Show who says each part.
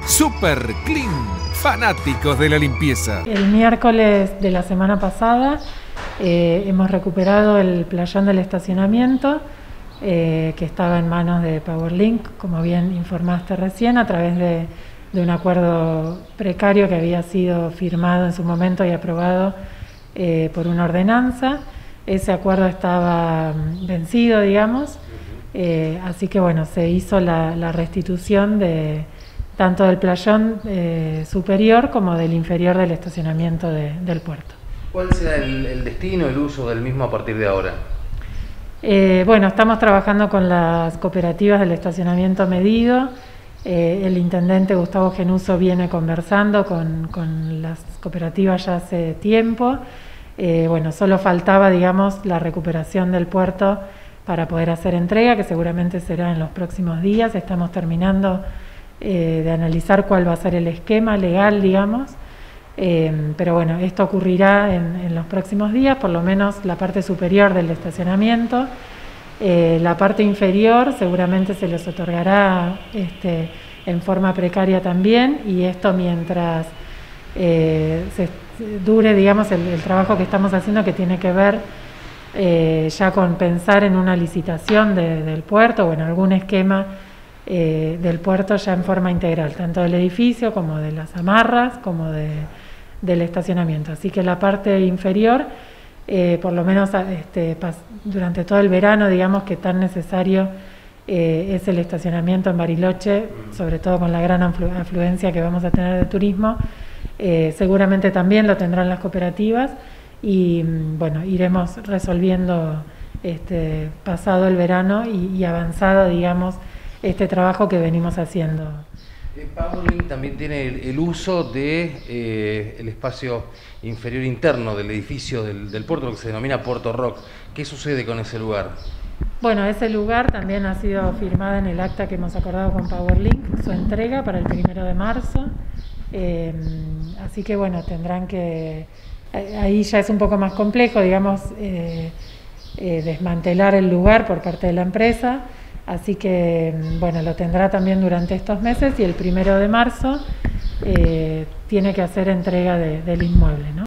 Speaker 1: Super Clean, fanáticos de la limpieza.
Speaker 2: El miércoles de la semana pasada hemos recuperado el playón del estacionamiento que estaba en manos de PowerLink, como bien informaste recién, a través de un acuerdo precario que había sido firmado en su momento y aprobado por una ordenanza. Ese acuerdo estaba vencido, digamos, así que bueno, se hizo la restitución de tanto del playón superior como del inferior del estacionamiento del puerto.
Speaker 3: ¿Cuál será el destino, el uso del mismo a partir de ahora?
Speaker 2: Bueno, estamos trabajando con las cooperativas del estacionamiento medido. El intendente Gustavo Genuso viene conversando con las cooperativas ya hace tiempo. Bueno, solo faltaba, digamos, la recuperación del puerto para poder hacer entrega, que seguramente será en los próximos días. Estamos terminando de analizar cuál va a ser el esquema legal, digamos, pero bueno, esto ocurrirá en los próximos días, por lo menos la parte superior del estacionamiento. La parte inferior seguramente se les otorgará en forma precaria también, y esto mientras dure, digamos, el trabajo que estamos haciendo, que tiene que ver ya con pensar en una licitación del puerto o en algún esquema del puerto ya en forma integral, tanto del edificio como de las amarras, como del estacionamiento. Así que la parte inferior, por lo menos durante todo el verano, digamos, que tan necesario es el estacionamiento en Bariloche, sobre todo con la gran afluencia que vamos a tener de turismo, seguramente también lo tendrán las cooperativas, y bueno, iremos resolviendo pasado el verano y avanzado, digamos, este trabajo que venimos haciendo.
Speaker 3: PowerLink también tiene el uso de el espacio inferior interno del edificio del puerto, lo que se denomina Puerto Rock. ¿Qué sucede con ese lugar?
Speaker 2: Bueno, ese lugar también ha sido firmado en el acta que hemos acordado con PowerLink, su entrega para el 1 de marzo. Así que bueno, tendrán que... Ahí ya es un poco más complejo, digamos, desmantelar el lugar por parte de la empresa. Así que, bueno, lo tendrá también durante estos meses, y el 1 de marzo tiene que hacer entrega del inmueble, ¿no?